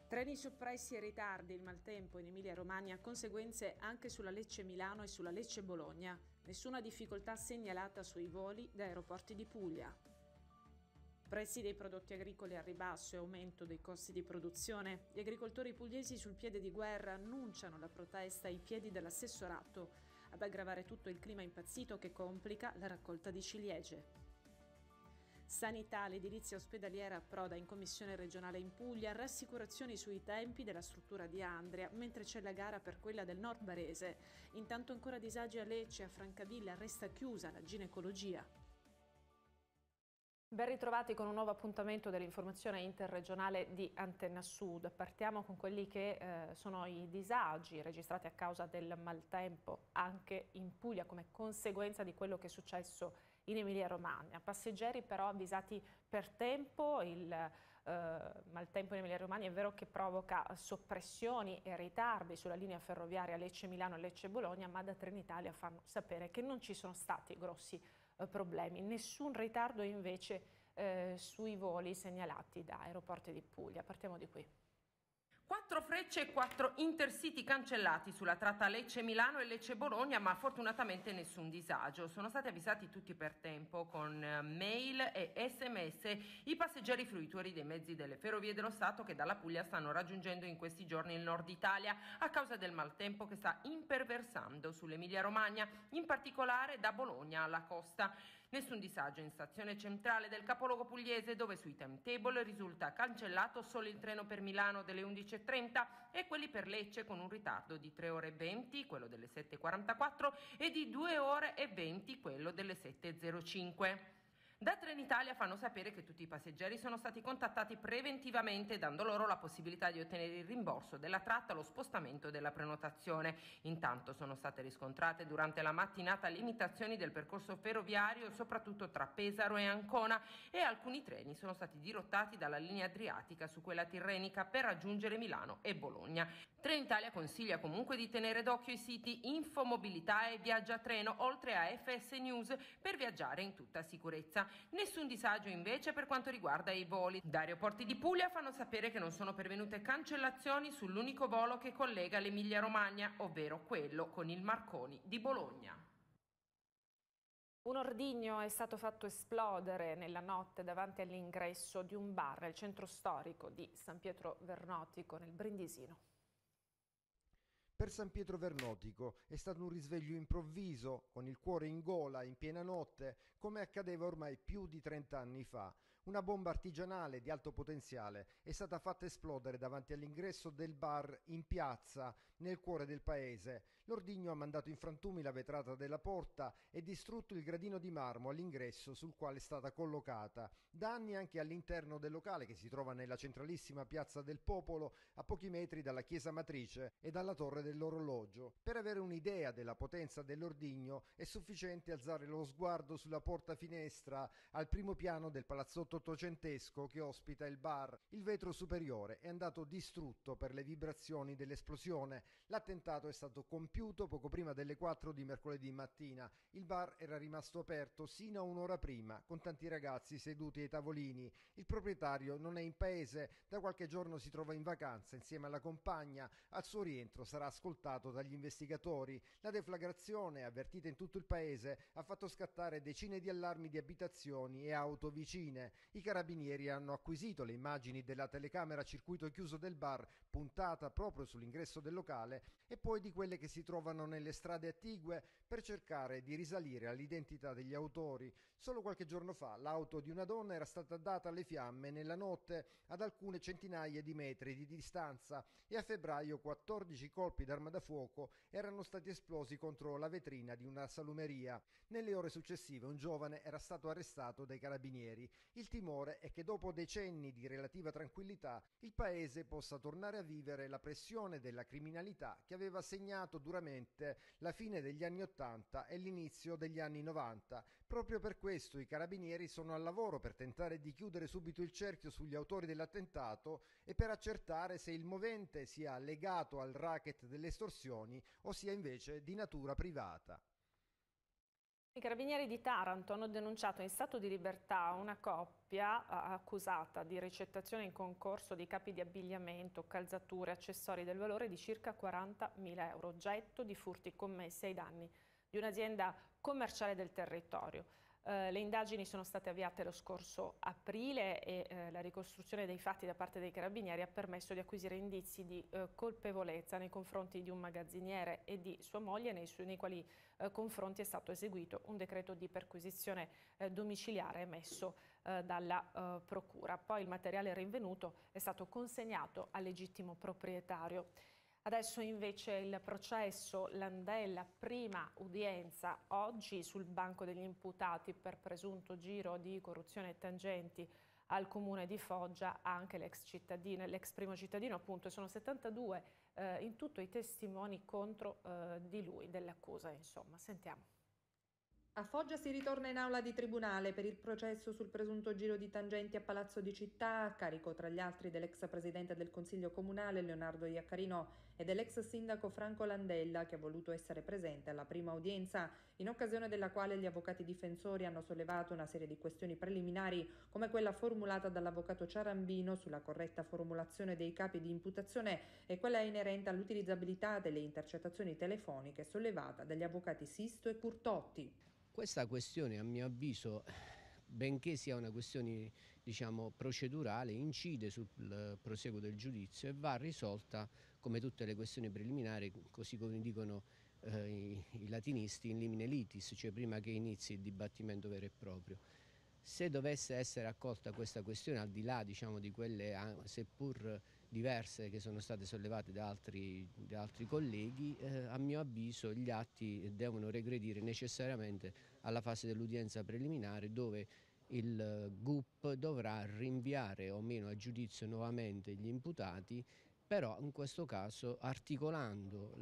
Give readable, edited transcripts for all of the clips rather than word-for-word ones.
Treni soppressi e ritardi, il maltempo in Emilia-Romagna, conseguenze anche sulla Lecce-Milano e sulla Lecce-Bologna. Nessuna difficoltà segnalata sui voli da aeroporti di Puglia. Prezzi dei prodotti agricoli al ribasso e aumento dei costi di produzione. Gli agricoltori pugliesi sul piede di guerra annunciano la protesta ai piedi dell'assessorato. Ad aggravare tutto il clima impazzito che complica la raccolta di ciliegie. Sanità, l'edilizia ospedaliera approda in commissione regionale in Puglia, rassicurazioni sui tempi della struttura di Andria, mentre c'è la gara per quella del Nord Barese. Intanto ancora disagi a Lecce, a Francavilla resta chiusa la ginecologia. Ben ritrovati con un nuovo appuntamento dell'informazione interregionale di Antenna Sud. Partiamo con quelli che sono i disagi registrati a causa del maltempo anche in Puglia come conseguenza di quello che è successo in Emilia-Romagna. Passeggeri però avvisati per tempo, il maltempo in Emilia-Romagna è vero che provoca soppressioni e ritardi sulla linea ferroviaria Lecce-Milano e Lecce-Bologna, ma da Trenitalia fanno sapere che non ci sono stati grossi problemi. Nessun ritardo invece sui voli segnalati da aeroporti di Puglia. Partiamo di qui. 4 Frecce e 4 Intercity cancellati sulla tratta Lecce-Milano e Lecce-Bologna, ma fortunatamente nessun disagio. Sono stati avvisati tutti per tempo con mail e SMS i passeggeri fruitori dei mezzi delle Ferrovie dello Stato che dalla Puglia stanno raggiungendo in questi giorni il nord Italia a causa del maltempo che sta imperversando sull'Emilia-Romagna, in particolare da Bologna alla costa. Nessun disagio in stazione centrale del capoluogo pugliese, dove sui timetable risulta cancellato solo il treno per Milano delle 11:30 e quelli per Lecce con un ritardo di 3 ore e 20, quello delle 7:44, e di 2 ore e 20, quello delle 7:05. Da Trenitalia fanno sapere che tutti i passeggeri sono stati contattati preventivamente, dando loro la possibilità di ottenere il rimborso della tratta o lo spostamento della prenotazione. Intanto sono state riscontrate durante la mattinata limitazioni del percorso ferroviario, soprattutto tra Pesaro e Ancona, e alcuni treni sono stati dirottati dalla linea adriatica su quella tirrenica per raggiungere Milano e Bologna. Trenitalia consiglia comunque di tenere d'occhio i siti Infomobilità e Viaggiatreno, oltre a FS News, per viaggiare in tutta sicurezza. Nessun disagio invece per quanto riguarda i voli. Da aeroporti di Puglia fanno sapere che non sono pervenute cancellazioni sull'unico volo che collega l'Emilia-Romagna, ovvero quello con il Marconi di Bologna. Un ordigno è stato fatto esplodere nella notte davanti all'ingresso di un bar nel centro storico di San Pietro Vernotico, nel Brindisino. Per San Pietro Vernotico è stato un risveglio improvviso, con il cuore in gola, in piena notte, come accadeva ormai più di 30 anni fa. Una bomba artigianale di alto potenziale è stata fatta esplodere davanti all'ingresso del bar in piazza, nel cuore del paese. L'ordigno ha mandato in frantumi la vetrata della porta e distrutto il gradino di marmo all'ingresso sul quale è stata collocata. Danni anche all'interno del locale, che si trova nella centralissima piazza del Popolo, a pochi metri dalla chiesa matrice e dalla torre dell'orologio. Per avere un'idea della potenza dell'ordigno è sufficiente alzare lo sguardo sulla porta finestra al primo piano del palazzotto ottocentesco che ospita il bar. Il vetro superiore è andato distrutto per le vibrazioni dell'esplosione. L'attentato è stato compiuto poco prima delle 4 di mercoledì mattina. Il bar era rimasto aperto sino a un'ora prima, con tanti ragazzi seduti ai tavolini. Il proprietario non è in paese, da qualche giorno si trova in vacanza insieme alla compagna. Al suo rientro sarà ascoltato dagli investigatori. La deflagrazione, avvertita in tutto il paese, ha fatto scattare decine di allarmi di abitazioni e auto vicine. I carabinieri hanno acquisito le immagini della telecamera a circuito chiuso del bar, puntata proprio sull'ingresso del locale, e poi di quelle che si trovano nelle strade attigue, per cercare di risalire all'identità degli autori. Solo qualche giorno fa l'auto di una donna era stata data alle fiamme nella notte ad alcune centinaia di metri di distanza, e a febbraio 14 colpi d'arma da fuoco erano stati esplosi contro la vetrina di una salumeria. Nelle ore successive un giovane era stato arrestato dai carabinieri. Il timore è che dopo decenni di relativa tranquillità il paese possa tornare a vivere la pressione della criminalità che aveva segnato duramente la fine degli anni 80 e l'inizio degli anni 90. Proprio per questo i carabinieri sono al lavoro per tentare di chiudere subito il cerchio sugli autori dell'attentato e per accertare se il movente sia legato al racket delle estorsioni o sia invece di natura privata. I carabinieri di Taranto hanno denunciato in stato di libertà una coppia accusata di ricettazione in concorso di capi di abbigliamento, calzature, accessori del valore di circa 40.000 euro, oggetto di furti commessi ai danni di un'azienda commerciale del territorio. Le indagini sono state avviate lo scorso aprile e la ricostruzione dei fatti da parte dei carabinieri ha permesso di acquisire indizi di colpevolezza nei confronti di un magazziniere e di sua moglie, nei quali confronti è stato eseguito un decreto di perquisizione domiciliare emesso dalla Procura. Poi il materiale rinvenuto è stato consegnato al legittimo proprietario. Adesso invece il processo Landella, prima udienza oggi sul banco degli imputati per presunto giro di corruzione e tangenti al comune di Foggia, anche l'ex primo cittadino appunto, e sono 72 in tutto i testimoni contro di lui, dell'accusa insomma. Sentiamo. A Foggia si ritorna in aula di tribunale per il processo sul presunto giro di tangenti a Palazzo di Città, a carico tra gli altri dell'ex presidente del Consiglio Comunale Leonardo Iaccarino e dell'ex sindaco Franco Landella, che ha voluto essere presente alla prima udienza, in occasione della quale gli avvocati difensori hanno sollevato una serie di questioni preliminari, come quella formulata dall'avvocato Ciarambino sulla corretta formulazione dei capi di imputazione e quella inerente all'utilizzabilità delle intercettazioni telefoniche sollevata dagli avvocati Sisto e Curtotti. Questa questione, a mio avviso, benché sia una questione procedurale, incide sul proseguo del giudizio e va risolta come tutte le questioni preliminari, così come dicono i latinisti, in limine litis, cioè prima che inizi il dibattimento vero e proprio. Se dovesse essere accolta questa questione, al di là di quelle seppur diverse che sono state sollevate da altri colleghi, a mio avviso gli atti devono regredire necessariamente alla fase dell'udienza preliminare, dove il GUP dovrà rinviare o meno a giudizio nuovamente gli imputati, però in questo caso articolando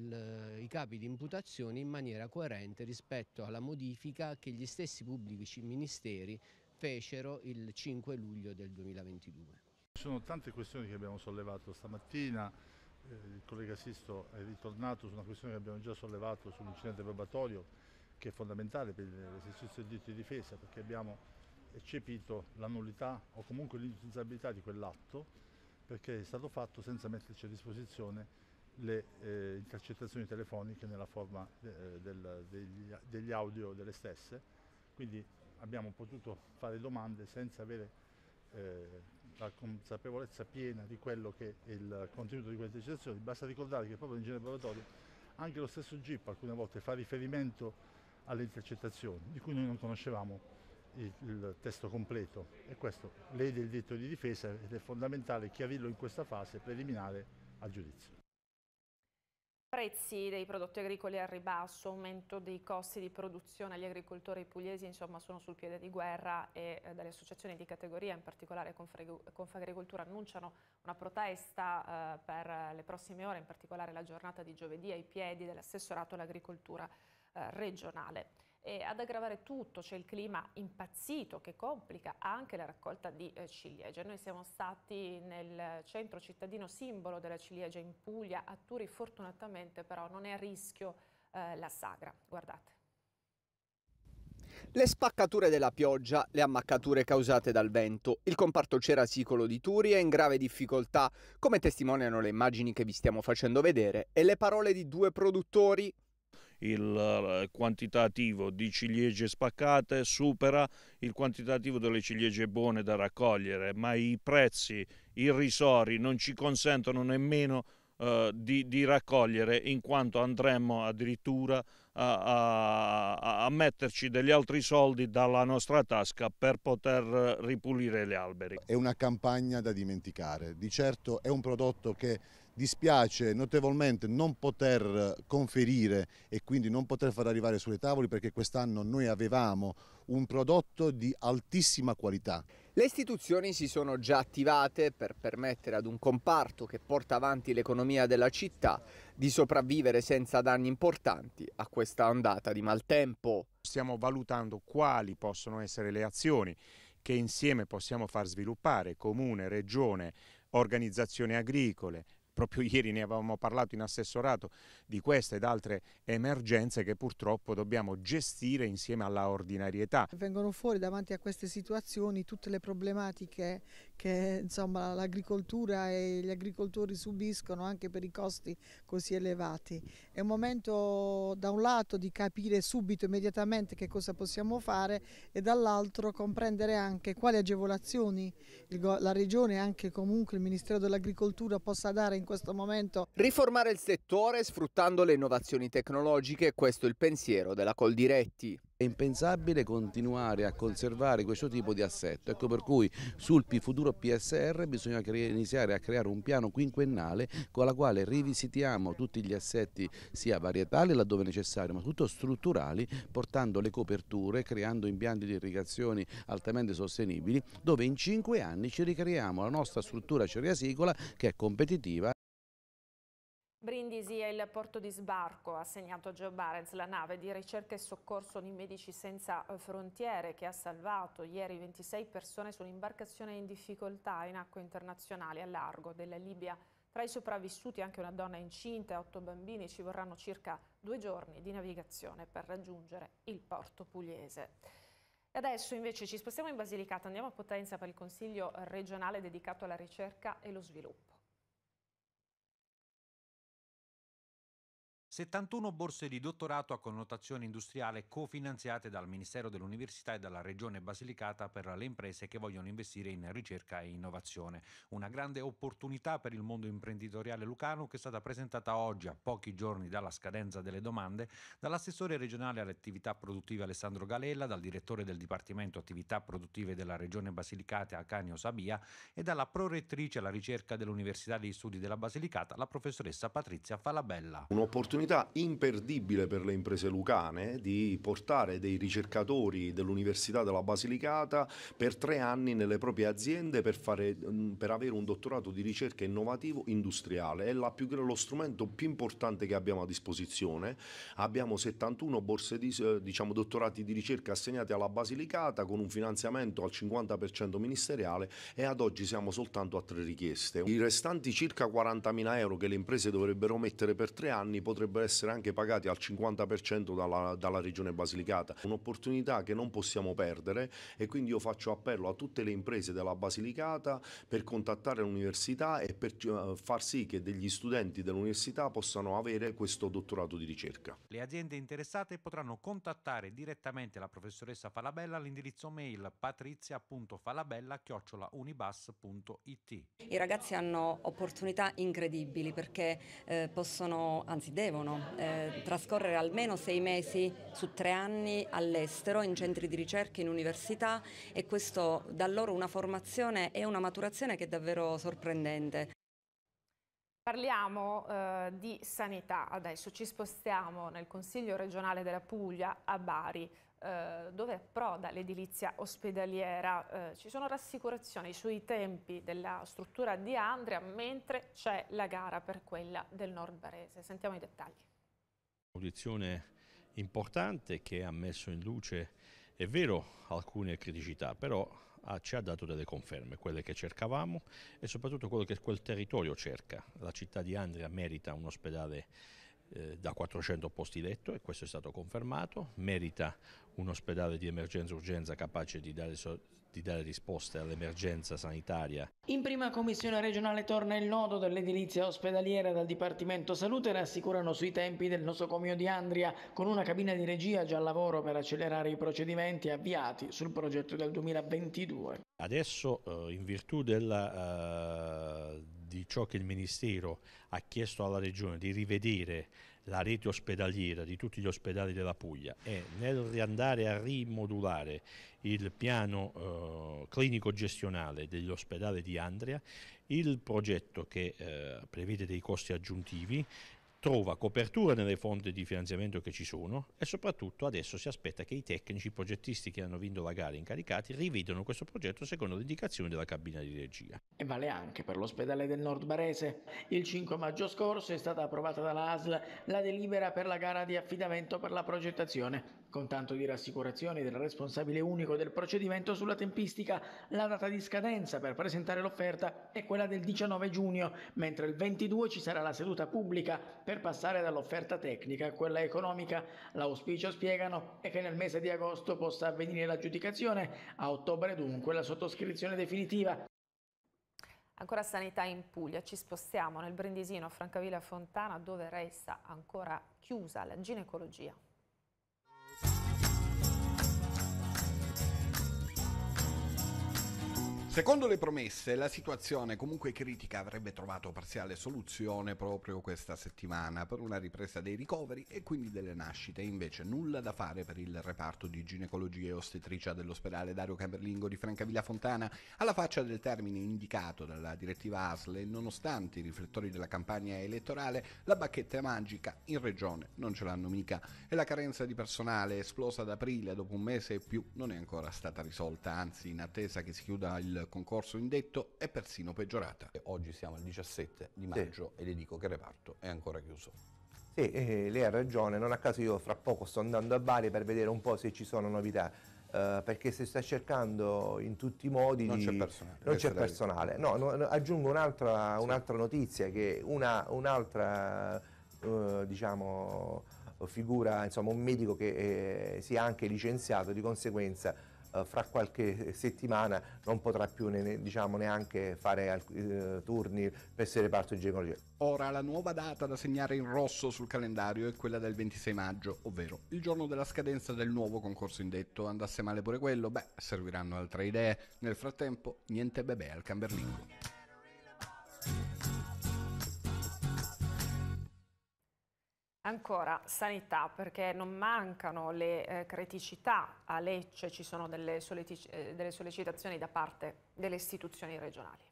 i capi di imputazione in maniera coerente rispetto alla modifica che gli stessi pubblici ministeri fecero il 5 luglio del 2022. Ci sono tante questioni che abbiamo sollevato stamattina, il collega Sisto è ritornato su una questione che abbiamo già sollevato sull'incidente probatorio, che è fondamentale per l'esercizio del diritto di difesa, perché abbiamo eccepito la nullità o comunque l'inutilizzabilità di quell'atto, perché è stato fatto senza metterci a disposizione le intercettazioni telefoniche nella forma degli audio delle stesse, quindi abbiamo potuto fare domande senza avere la consapevolezza piena di quello che è il contenuto di quelle intercettazioni. Basta ricordare che proprio nell'ingenere probatorio anche lo stesso GIP alcune volte fa riferimento alle intercettazioni di cui noi non conoscevamo il testo completo, e questo lede il diritto di difesa ed è fondamentale chiarirlo in questa fase preliminare al giudizio. Prezzi dei prodotti agricoli al ribasso, aumento dei costi di produzione. Gli agricoltori pugliesi insomma sono sul piede di guerra e dalle associazioni di categoria, in particolare Confagricoltura, annunciano una protesta per le prossime ore, in particolare la giornata di giovedì, ai piedi dell'assessorato all'agricoltura regionale. E ad aggravare tutto c'è il clima impazzito che complica anche la raccolta di ciliegie. Noi siamo stati nel centro cittadino simbolo della ciliegia in Puglia, a Turi. Fortunatamente però non è a rischio la sagra. Guardate. Le spaccature della pioggia, le ammaccature causate dal vento. Il comparto cerasicolo di Turi è in grave difficoltà, come testimoniano le immagini che vi stiamo facendo vedere e le parole di due produttori. Il quantitativo di ciliegie spaccate supera il quantitativo delle ciliegie buone da raccogliere, ma i prezzi irrisori non ci consentono nemmeno di raccogliere, in quanto andremmo addirittura a metterci degli altri soldi dalla nostra tasca per poter ripulire gli alberi. È una campagna da dimenticare, di certo è un prodotto che dispiace notevolmente non poter conferire e quindi non poter far arrivare sulle tavole, perché quest'anno noi avevamo un prodotto di altissima qualità. Le istituzioni si sono già attivate per permettere ad un comparto che porta avanti l'economia della città di sopravvivere senza danni importanti a questa ondata di maltempo. Stiamo valutando quali possono essere le azioni che insieme possiamo far sviluppare, comune, regione, organizzazioni agricole, proprio ieri ne avevamo parlato in assessorato di queste ed altre emergenze che purtroppo dobbiamo gestire insieme alla ordinarietà. Vengono fuori davanti a queste situazioni tutte le problematiche che insomma l'agricoltura e gli agricoltori subiscono anche per i costi così elevati. È un momento da un lato di capire subito, immediatamente che cosa possiamo fare e dall'altro comprendere anche quali agevolazioni la Regione e anche comunque il Ministero dell'Agricoltura possa dare in questo momento. Riformare il settore sfruttando le innovazioni tecnologiche, questo è il pensiero della Coldiretti. È impensabile continuare a conservare questo tipo di assetto, ecco per cui sul futuro PSR bisogna iniziare a creare un piano quinquennale con la quale rivisitiamo tutti gli assetti sia varietali laddove necessario ma tutto strutturali, portando le coperture, creando impianti di irrigazione altamente sostenibili dove in 5 anni ci ricreiamo la nostra struttura cereasicola che è competitiva. Brindisi è il porto di sbarco assegnato a Geo Barents, la nave di ricerca e soccorso di Medici Senza Frontiere che ha salvato ieri 26 persone su un'imbarcazione in difficoltà in acque internazionali a largo della Libia. Tra i sopravvissuti anche una donna incinta e 8 bambini. Ci vorranno circa 2 giorni di navigazione per raggiungere il porto pugliese. E adesso invece ci spostiamo in Basilicata, andiamo a Potenza per il Consiglio regionale dedicato alla ricerca e lo sviluppo. 71 borse di dottorato a connotazione industriale cofinanziate dal Ministero dell'Università e dalla Regione Basilicata per le imprese che vogliono investire in ricerca e innovazione. Una grande opportunità per il mondo imprenditoriale lucano che è stata presentata oggi, a pochi giorni dalla scadenza delle domande, dall'assessore regionale alle attività produttive Alessandro Galella, dal direttore del Dipartimento Attività Produttive della Regione Basilicata Acanio Sabia e dalla prorettrice alla ricerca dell'Università degli Studi della Basilicata, la professoressa Patrizia Falabella. Un'opportunità imperdibile per le imprese lucane di portare dei ricercatori dell'Università della Basilicata per 3 anni nelle proprie aziende per avere un dottorato di ricerca innovativo industriale. È lo strumento più importante che abbiamo a disposizione. Abbiamo 71 borse di dottorati di ricerca assegnati alla Basilicata con un finanziamento al 50% ministeriale e ad oggi siamo soltanto a 3 richieste. I restanti circa 40.000 euro che le imprese dovrebbero mettere per 3 anni potrebbero essere anche pagati al 50% dalla Regione Basilicata. Un'opportunità che non possiamo perdere e quindi io faccio appello a tutte le imprese della Basilicata per contattare l'università e per far sì che degli studenti dell'università possano avere questo dottorato di ricerca. Le aziende interessate potranno contattare direttamente la professoressa Falabella all'indirizzo mail patrizia.falabella@unibas.it. I ragazzi hanno opportunità incredibili perché possono, anzi devono trascorrere almeno 6 mesi su 3 anni all'estero in centri di ricerca, in università, e questo dà loro una formazione e una maturazione che è davvero sorprendente. Parliamo di sanità, adesso ci spostiamo nel Consiglio regionale della Puglia a Bari, dove approda l'edilizia ospedaliera. Ci sono rassicurazioni sui tempi della struttura di Andria, mentre c'è la gara per quella del Nord Barese. Sentiamo i dettagli. Audizione importante che ha messo in luce, è vero, alcune criticità, però ci ha dato delle conferme, quelle che cercavamo e soprattutto quello che quel territorio cerca. La città di Andria merita un ospedale da 400 posti letto e questo è stato confermato, merita un ospedale di emergenza urgenza capace di dare risposte all'emergenza sanitaria. In prima commissione regionale torna il nodo dell'edilizia ospedaliera. Dal Dipartimento Salute rassicurano sui tempi del nosocomio di Andria, con una cabina di regia già al lavoro per accelerare i procedimenti avviati sul progetto del 2022. Adesso in virtù di ciò che il Ministero ha chiesto alla Regione di rivedere la rete ospedaliera di tutti gli ospedali della Puglia e nel andare a rimodulare il piano clinico gestionale degli ospedali di Andria, il progetto che prevede dei costi aggiuntivi trova copertura nelle fonti di finanziamento che ci sono e soprattutto adesso si aspetta che i tecnici, i progettisti che hanno vinto la gara incaricati rivedano questo progetto secondo le indicazioni della cabina di regia. E vale anche per l'ospedale del Nord Barese. Il 5 maggio scorso è stata approvata dalla ASL la delibera per la gara di affidamento per la progettazione. Con tanto di rassicurazioni del responsabile unico del procedimento sulla tempistica, la data di scadenza per presentare l'offerta è quella del 19 giugno, mentre il 22 ci sarà la seduta pubblica per passare dall'offerta tecnica a quella economica. L'auspicio, spiegano, è che nel mese di agosto possa avvenire l'aggiudicazione, a ottobre dunque la sottoscrizione definitiva. Ancora sanità in Puglia, ci spostiamo nel Brindisino, Francavilla Fontana, dove resta ancora chiusa la ginecologia. Secondo le promesse, la situazione comunque critica avrebbe trovato parziale soluzione proprio questa settimana per una ripresa dei ricoveri e quindi delle nascite. Invece nulla da fare per il reparto di ginecologia e ostetricia dell'ospedale Dario Camerlingo di Francavilla Fontana, alla faccia del termine indicato dalla direttiva ASL, e nonostante i riflettori della campagna elettorale, la bacchetta magica in regione non ce l'hanno mica e la carenza di personale esplosa ad aprile dopo un mese e più non è ancora stata risolta, anzi in attesa che si chiuda il concorso indetto è persino peggiorata. Oggi siamo al 17 di maggio e le dico che il reparto è ancora chiuso. Sì, lei ha ragione, non a caso io fra poco sto andando a Bari per vedere un po' se ci sono novità, perché si sta cercando in tutti i modi non di... c'è personale. Non c'è personale. No, aggiungo un'altra notizia, che un'altra diciamo figura, insomma un medico che si è anche licenziato, di conseguenza fra qualche settimana non potrà più neanche fare turni presso il reparto di ginecologia. Ora la nuova data da segnare in rosso sul calendario è quella del 26 maggio, ovvero il giorno della scadenza del nuovo concorso indetto. Andasse male pure quello, serviranno altre idee. Nel frattempo niente bebè al Camerlingo. Ancora sanità, perché non mancano le criticità. A Lecce ci sono delle sollecitazioni da parte delle istituzioni regionali.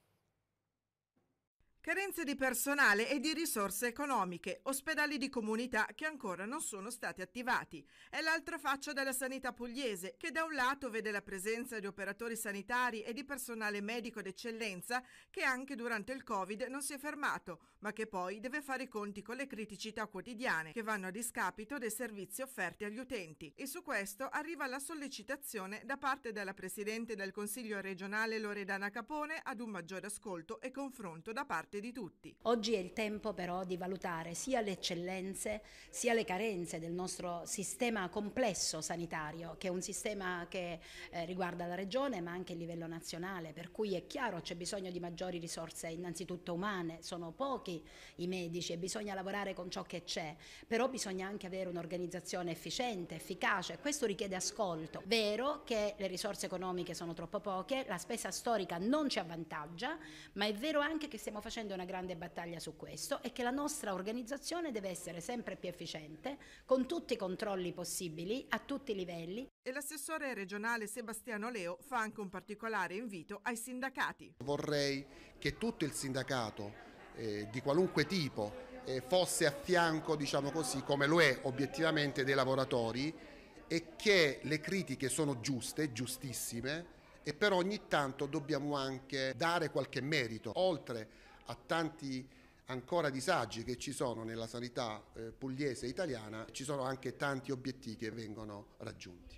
Carenze di personale e di risorse economiche, ospedali di comunità che ancora non sono stati attivati. È l'altra faccia della sanità pugliese, che da un lato vede la presenza di operatori sanitari e di personale medico d'eccellenza che anche durante il Covid non si è fermato, ma che poi deve fare i conti con le criticità quotidiane che vanno a discapito dei servizi offerti agli utenti. E su questo arriva la sollecitazione da parte della Presidente del Consiglio regionale Loredana Capone ad un maggiore ascolto e confronto da parte di tutti. Oggi è il tempo però di valutare sia le eccellenze sia le carenze del nostro sistema complesso sanitario, che è un sistema che riguarda la regione ma anche il livello nazionale, per cui è chiaro c'è bisogno di maggiori risorse innanzitutto umane, sono pochi i medici e bisogna lavorare con ciò che c'è, però bisogna anche avere un'organizzazione efficiente, efficace, questo richiede ascolto. Vero che le risorse economiche sono troppo poche, la spesa storica non ci avvantaggia, ma è vero anche che stiamo facendo una grande battaglia su questo e che la nostra organizzazione deve essere sempre più efficiente, con tutti i controlli possibili a tutti i livelli. E l'assessore regionale Sebastiano Leo fa anche un particolare invito ai sindacati. Vorrei che tutto il sindacato di qualunque tipo fosse a fianco, diciamo così, come lo è obiettivamente dei lavoratori, e che le critiche sono giuste, giustissime, e però ogni tanto dobbiamo anche dare qualche merito, oltre a tanti ancora disagi che ci sono nella sanità pugliese e italiana, ci sono anche tanti obiettivi che vengono raggiunti.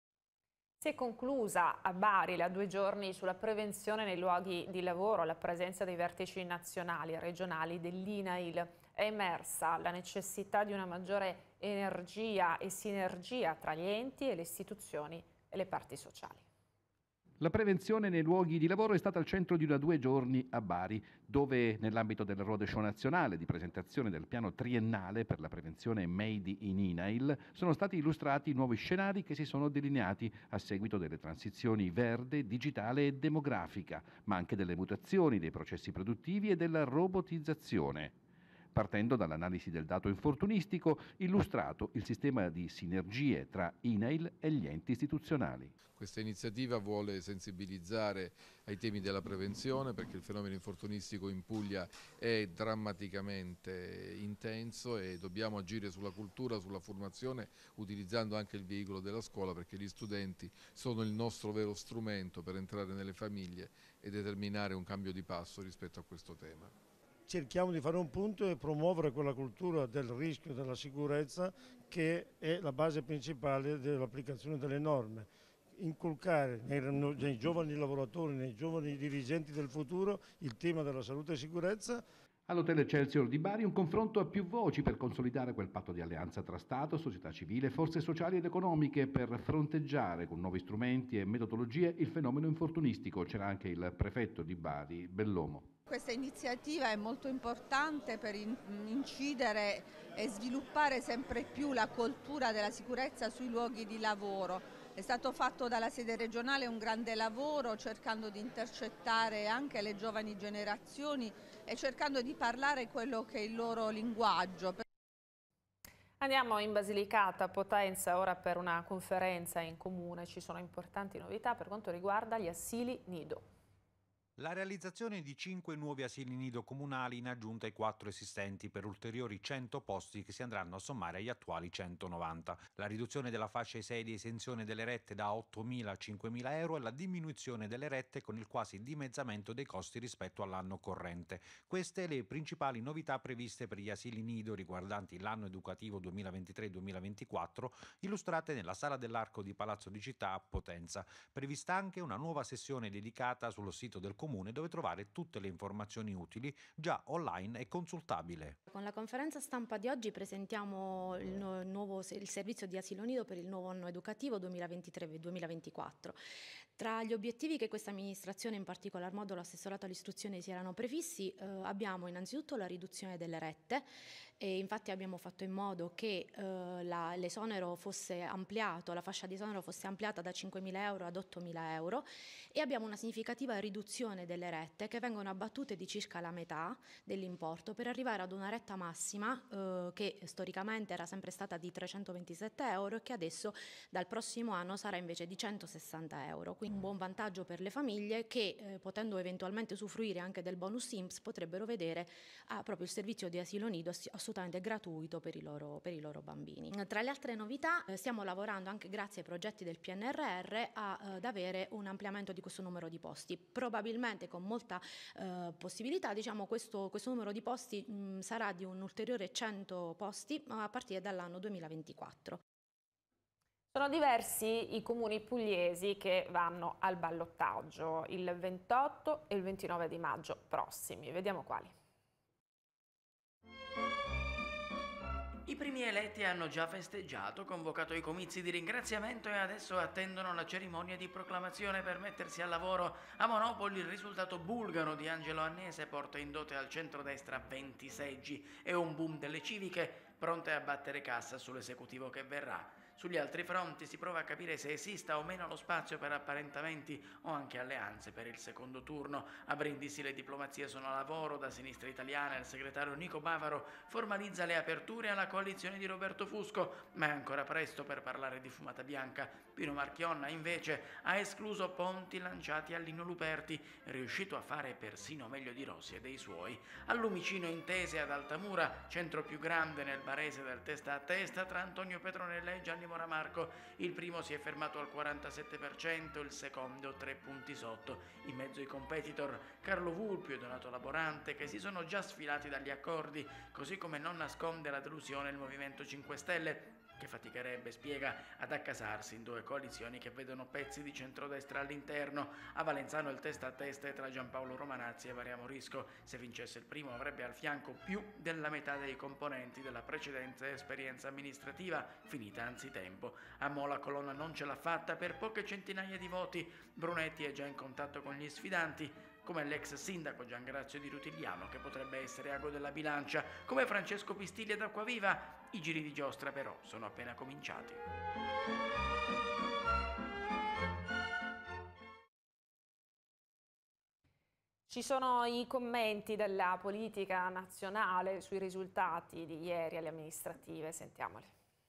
Si è conclusa a Bari la 2 giorni sulla prevenzione nei luoghi di lavoro, alla presenza dei vertici nazionali e regionali dell'INAIL. È emersa la necessità di una maggiore energia e sinergia tra gli enti e le istituzioni e le parti sociali. La prevenzione nei luoghi di lavoro è stata al centro di una 2 giorni a Bari, dove nell'ambito del Road Show nazionale di presentazione del piano triennale per la prevenzione Made in INAIL sono stati illustrati i nuovi scenari che si sono delineati a seguito delle transizioni verde, digitale e demografica, ma anche delle mutazioni dei processi produttivi e della robotizzazione. Partendo dall'analisi del dato infortunistico, illustrato il sistema di sinergie tra INAIL e gli enti istituzionali. Questa iniziativa vuole sensibilizzare ai temi della prevenzione, perché il fenomeno infortunistico in Puglia è drammaticamente intenso e dobbiamo agire sulla cultura, sulla formazione, utilizzando anche il veicolo della scuola, perché gli studenti sono il nostro vero strumento per entrare nelle famiglie e determinare un cambio di passo rispetto a questo tema. cerchiamo di fare un punto e promuovere quella cultura del rischio, della sicurezza, che è la base principale dell'applicazione delle norme. Inculcare nei giovani lavoratori, nei giovani dirigenti del futuro, il tema della salute e sicurezza. All'Hotel Excelsior di Bari un confronto a più voci per consolidare quel patto di alleanza tra Stato, società civile e forze sociali ed economiche per fronteggiare con nuovi strumenti e metodologie il fenomeno infortunistico. C'era anche il prefetto di Bari, Bellomo. Questa iniziativa è molto importante per incidere e sviluppare sempre più la cultura della sicurezza sui luoghi di lavoro. È stato fatto dalla sede regionale un grande lavoro cercando di intercettare anche le giovani generazioni e cercando di parlare quello che è il loro linguaggio. Andiamo in Basilicata, Potenza, ora per una conferenza in comune. Ci sono importanti novità per quanto riguarda gli asili nido. La realizzazione di 5 nuovi asili nido comunali in aggiunta ai 4 esistenti per ulteriori 100 posti che si andranno a sommare agli attuali 190. La riduzione della fascia ISEE di esenzione delle rette da 8.000 a 5.000 euro e la diminuzione delle rette con il quasi dimezzamento dei costi rispetto all'anno corrente. Queste le principali novità previste per gli asili nido riguardanti l'anno educativo 2023-2024, illustrate nella Sala dell'Arco di Palazzo di Città a Potenza. Prevista anche una nuova sessione dedicata sullo sito del Comune dove trovare tutte le informazioni utili già online e consultabile. Con la conferenza stampa di oggi presentiamo il servizio di asilo nido per il nuovo anno educativo 2023-2024. Tra gli obiettivi che questa amministrazione, in particolar modo l'assessorato all'istruzione, si erano prefissi, abbiamo innanzitutto la riduzione delle rette, e infatti abbiamo fatto in modo che l'esonero fosse ampliato, la fascia di esonero fosse ampliata da 5.000 euro ad 8.000 euro, e abbiamo una significativa riduzione delle rette che vengono abbattute di circa la metà dell'importo per arrivare ad una retta massima che storicamente era sempre stata di 327 euro e che adesso dal prossimo anno sarà invece di 160 euro. Quindi un buon vantaggio per le famiglie che potendo eventualmente usufruire anche del bonus INPS potrebbero vedere proprio il servizio di asilo nido assolutamente gratuito per i loro bambini. Tra le altre novità stiamo lavorando anche grazie ai progetti del PNRR ad avere un ampliamento di questo numero di posti. Probabilmente con molta possibilità, diciamo, questo numero di posti sarà di un ulteriore 100 posti a partire dall'anno 2024. Sono diversi i comuni pugliesi che vanno al ballottaggio il 28 e il 29 di maggio prossimi. Vediamo quali. I primi eletti hanno già festeggiato, convocato i comizi di ringraziamento e adesso attendono la cerimonia di proclamazione per mettersi al lavoro. A Monopoli il risultato bulgaro di Angelo Annese porta in dote al centrodestra 20 seggi e un boom delle civiche pronte a battere cassa sull'esecutivo che verrà. Sugli altri fronti si prova a capire se esista o meno lo spazio per apparentamenti o anche alleanze per il secondo turno. A Brindisi le diplomazie sono a lavoro. Da Sinistra Italiana il segretario Nico Bavaro formalizza le aperture alla coalizione di Roberto Fusco, ma è ancora presto per parlare di fumata bianca. Pino Marchionna invece ha escluso ponti lanciati a Lino Luperti, riuscito a fare persino meglio di Rossi e dei suoi. A Lumicino intese ad Altamura, centro più grande nel barese del testa a testa tra Antonio Petronella e Gianni Moramarco. Il primo si è fermato al 47%, il secondo 3 punti sotto. In mezzo ai competitor Carlo Vulpio e Donato Laborante, che si sono già sfilati dagli accordi, così come non nasconde la delusione il Movimento 5 Stelle, che faticherebbe, spiega, ad accasarsi in due coalizioni che vedono pezzi di centrodestra all'interno. A Valenzano il testa a testa è tra Giampaolo Romanazzi e Mariano Risco. Se vincesse il primo avrebbe al fianco più della metà dei componenti della precedente esperienza amministrativa, finita anzitempo. A Mo la colonna non ce l'ha fatta per poche centinaia di voti. Brunetti è già in contatto con gli sfidanti, come l'ex sindaco Giangrazio di Rutigliano, che potrebbe essere ago della bilancia, come Francesco Pistilli ad Acquaviva. I giri di giostra però sono appena cominciati. Ci sono i commenti della politica nazionale sui risultati di ieri alle amministrative, sentiamoli.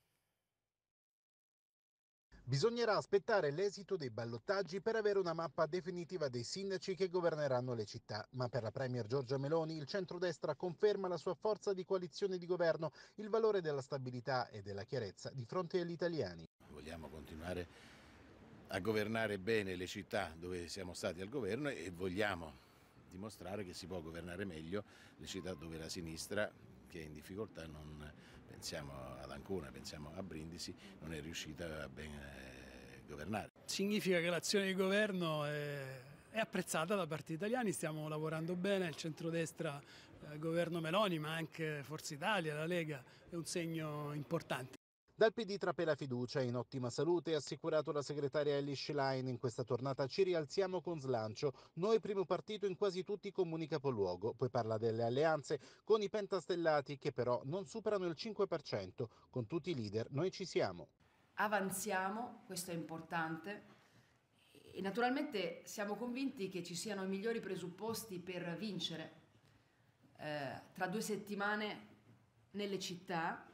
Bisognerà aspettare l'esito dei ballottaggi per avere una mappa definitiva dei sindaci che governeranno le città, ma per la premier Giorgia Meloni il centrodestra conferma la sua forza di coalizione di governo, il valore della stabilità e della chiarezza di fronte agli italiani. Vogliamo continuare a governare bene le città dove siamo stati al governo e vogliamo dimostrare che si può governare meglio le città dove la sinistra, che è in difficoltà, non pensiamo ad Ancona, pensiamo a Brindisi, non è riuscita a ben governare. Significa che l'azione di governo è apprezzata da parte degli italiani, stiamo lavorando bene, il centrodestra, il governo Meloni, ma anche Forza Italia, la Lega, è un segno importante. Dal PD trapela fiducia, in ottima salute, ha assicurato la segretaria Elly Schlein. In questa tornata ci rialziamo con slancio. Noi primo partito in quasi tutti i comuni capoluogo. Poi parla delle alleanze con i pentastellati che però non superano il 5%. Con tutti i leader noi ci siamo. Avanziamo, questo è importante, e naturalmente siamo convinti che ci siano i migliori presupposti per vincere. Tra 2 settimane nelle città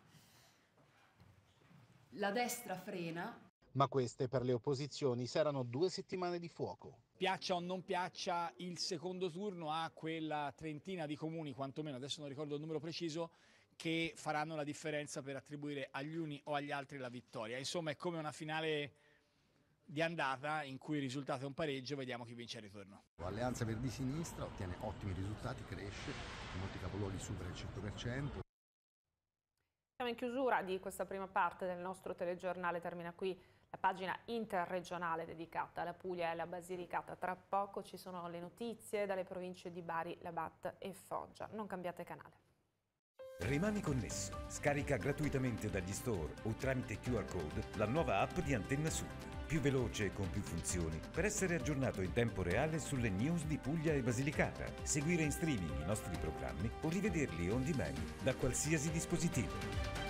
la destra frena. Ma queste per le opposizioni saranno 2 settimane di fuoco. Piaccia o non piaccia, il secondo turno ha quella trentina di comuni, quantomeno, adesso non ricordo il numero preciso, che faranno la differenza per attribuire agli uni o agli altri la vittoria. Insomma, è come una finale di andata in cui il risultato è un pareggio, vediamo chi vince il ritorno. Alleanza Verdi Sinistra ottiene ottimi risultati, cresce, in molti capoluoghi supera il 100%. Siamo in chiusura di questa prima parte del nostro telegiornale, termina qui la pagina interregionale dedicata alla Puglia e alla Basilicata. Tra poco ci sono le notizie dalle province di Bari, Labat e Foggia. Non cambiate canale. Rimani connesso. Scarica gratuitamente dagli store o tramite QR code la nuova app di Antenna Sud. Più veloce e con più funzioni per essere aggiornato in tempo reale sulle news di Puglia e Basilicata, seguire in streaming i nostri programmi o rivederli on demand da qualsiasi dispositivo.